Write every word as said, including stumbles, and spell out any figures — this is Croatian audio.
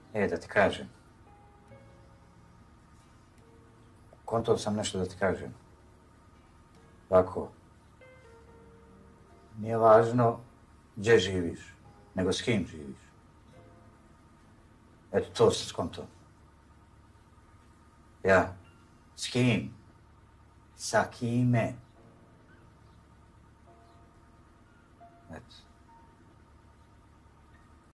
E, da ti kažem. Kontao sam nešto da ti kažem. Ovako. Nije važno gdje živiš, nego s kim živiš. Eto, to sam skontao. Ja. S kim? Sa kime?